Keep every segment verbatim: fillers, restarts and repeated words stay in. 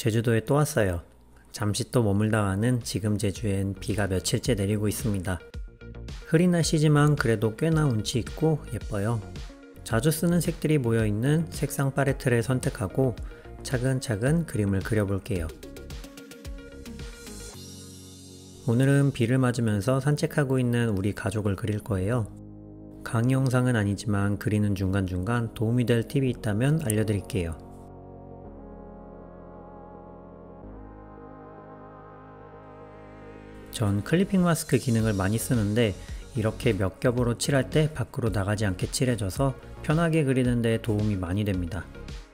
제주도에 또 왔어요. 잠시 또 머물다가는 지금 제주엔 비가 며칠째 내리고 있습니다. 흐린 날씨지만 그래도 꽤나 운치 있고 예뻐요. 자주 쓰는 색들이 모여있는 색상 팔레트를 선택하고 차근차근 그림을 그려볼게요. 오늘은 비를 맞으면서 산책하고 있는 우리 가족을 그릴 거예요. 강의 영상은 아니지만 그리는 중간중간 도움이 될 팁이 있다면 알려드릴게요. 전 클리핑 마스크 기능을 많이 쓰는데 이렇게 몇 겹으로 칠할 때 밖으로 나가지 않게 칠해져서 편하게 그리는 데 도움이 많이 됩니다.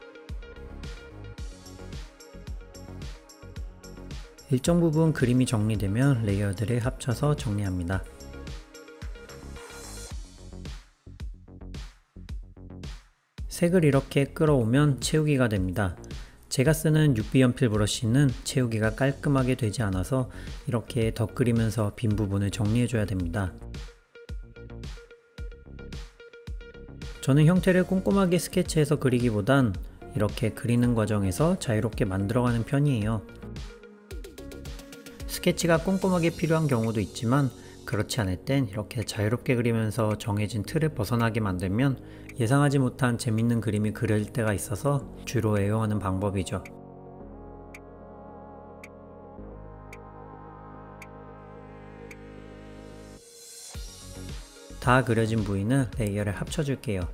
일정 부분 그림이 정리되면 레이어들을 합쳐서 정리합니다. 색을 이렇게 끌어오면 채우기가 됩니다. 제가 쓰는 육 비 연필 브러쉬는 채우기가 깔끔하게 되지 않아서 이렇게 덧그리면서 빈 부분을 정리해줘야 됩니다. 저는 형태를 꼼꼼하게 스케치해서 그리기보단 이렇게 그리는 과정에서 자유롭게 만들어가는 편이에요. 스케치가 꼼꼼하게 필요한 경우도 있지만 그렇지 않을 땐 이렇게 자유롭게 그리면서 정해진 틀을 벗어나게 만들면 예상하지 못한 재밌는 그림이 그려질 때가 있어서 주로 애용하는 방법이죠. 다 그려진 부위는 레이어를 합쳐줄게요.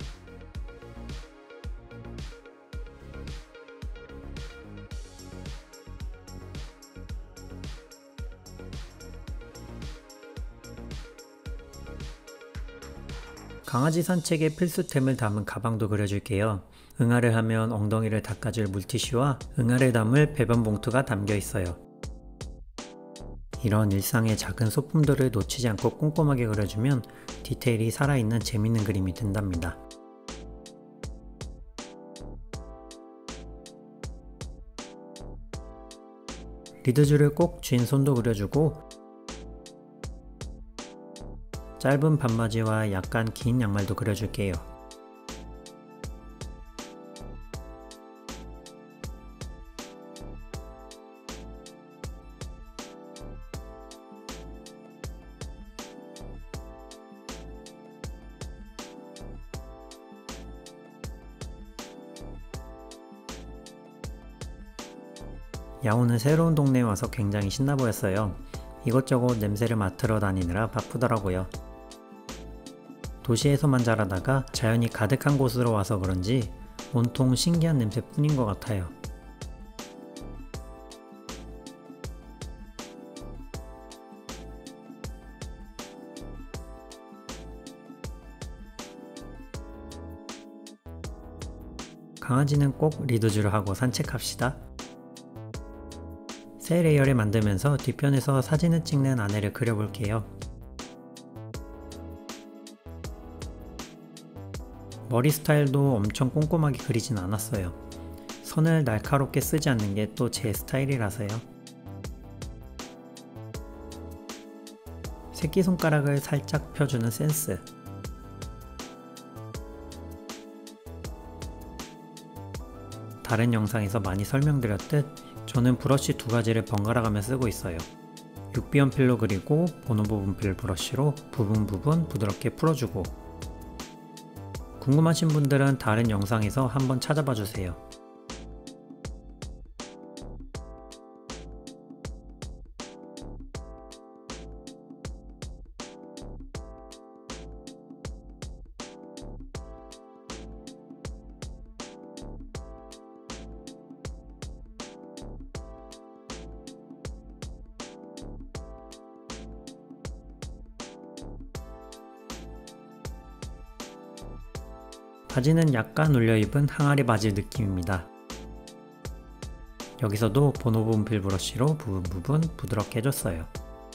강아지 산책에 필수템을 담은 가방도 그려줄게요. 응아를 하면 엉덩이를 닦아줄 물티슈와 응아를 담을 배변 봉투가 담겨 있어요. 이런 일상의 작은 소품들을 놓치지 않고 꼼꼼하게 그려주면 디테일이 살아있는 재밌는 그림이 된답니다. 리드줄을 꼭 쥔 손도 그려주고 짧은 반바지와 약간 긴 양말도 그려줄게요. 야옹은 새로운 동네에 와서 굉장히 신나 보였어요. 이것저것 냄새를 맡으러 다니느라 바쁘더라고요. 도시에서만 자라다가 자연이 가득한 곳으로 와서 그런지 온통 신기한 냄새뿐인 것 같아요. 강아지는 꼭 리드줄을 하고 산책합시다. 새 레이어를 만들면서 뒤편에서 사진을 찍는 아내를 그려볼게요. 머리 스타일도 엄청 꼼꼼하게 그리진 않았어요. 선을 날카롭게 쓰지 않는 게 또 제 스타일이라서요. 새끼손가락을 살짝 펴주는 센스. 다른 영상에서 많이 설명드렸듯 저는 브러쉬 두 가지를 번갈아 가며 쓰고 있어요. 육 비 연필로 그리고 보노보 분필 브러쉬로 부분 부분 부드럽게 풀어주고, 궁금하신 분들은 다른 영상에서 한번 찾아봐 주세요. 바지는 약간 올려입은 항아리 바지 느낌입니다. 여기서도 보노보 분필 브러쉬로 부분 부분 부드럽게 해줬어요.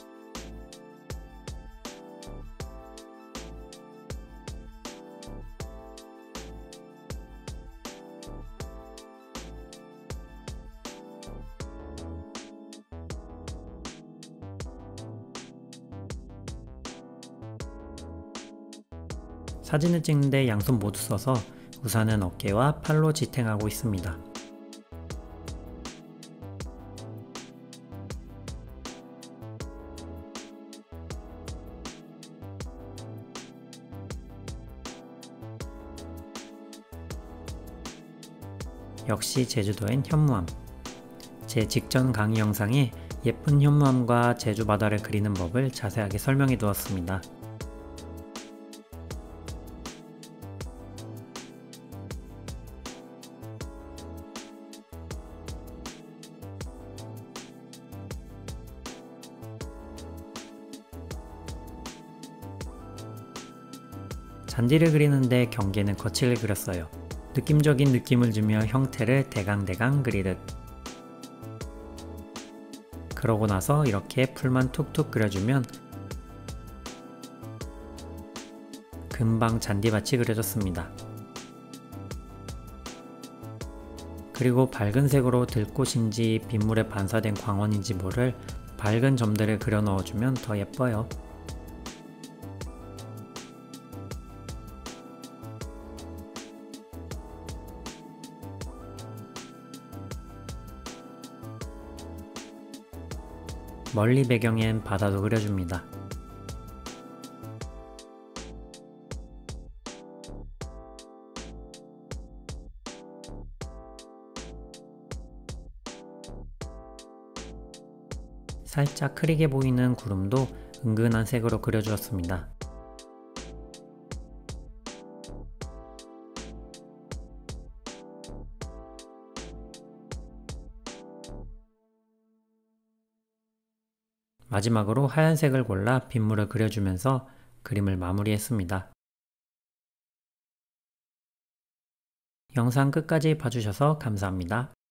사진을 찍는데 양손 모두 써서 우산은 어깨와 팔로 지탱하고 있습니다. 역시 제주도엔 현무암. 제 직전 강의 영상에 예쁜 현무암과 제주 바다를 그리는 법을 자세하게 설명해 두었습니다. 잔디를 그리는데 경계는 거칠게 그렸어요. 느낌적인 느낌을 주며 형태를 대강대강 그리듯. 그러고 나서 이렇게 풀만 툭툭 그려주면 금방 잔디밭이 그려졌습니다. 그리고 밝은 색으로 들꽃인지 빗물에 반사된 광원인지 모를 밝은 점들을 그려 넣어주면 더 예뻐요. 멀리 배경엔 바다도 그려줍니다. 살짝 흐리게 보이는 구름도 은근한 색으로 그려주었습니다. 마지막으로 하얀색을 골라 빗물을 그려주면서 그림을 마무리했습니다. 영상 끝까지 봐주셔서 감사합니다.